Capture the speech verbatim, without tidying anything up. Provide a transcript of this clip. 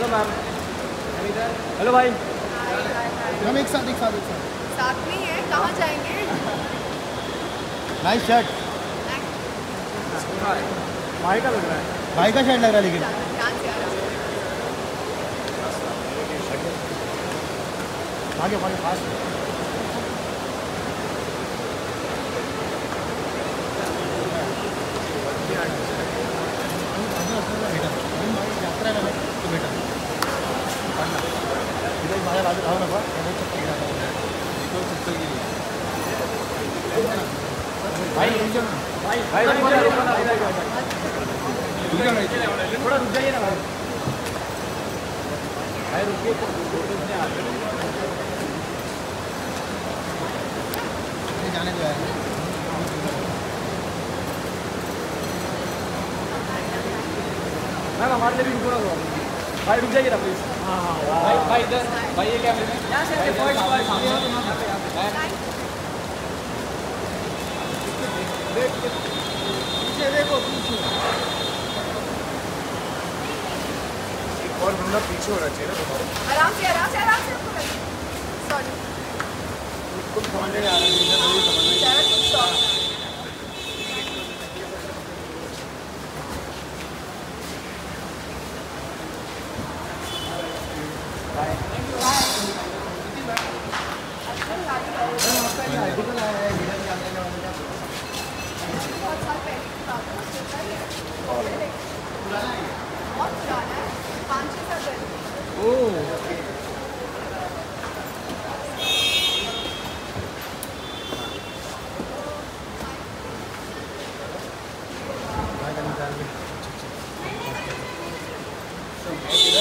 Hello ma'am. Hello भाई। हम एक साथ एक साथ एक साथ साथ में है, कहाँ जाएंगे? Nice shirt. भाई का लग रहा है, भाई का शर्ट लग रहा है लेकिन ध्यान से आ रहा है। आगे आगे पास यात्रा है तो बेटा इधर माझ्या बाजू राहू नका चप्पल घ्या भाई भाई भाई थोड़ा रुक जाइए ना भाई। भाई रुकिए, जाने दो यार। मैम हमारे लिए भी रुको ना, भाई रुक जाइए ना प्लीज। हाँ हाँ भाई भाई इधर भाई, ये कैमरे में यहाँ से फर्स्ट फर्स्ट पीछे देखो, पीछे एक और बंदा पीछे होना चाहिए ना तुम्हारा। आराम से आराम से आराम से सॉरी कुछ समझ नहीं आ रहा है, चलो कुछ stop। बहुत साल पहले की बात है, बहुत पुराना है, पाँच छः साल पहले। ओह भाई का निकाल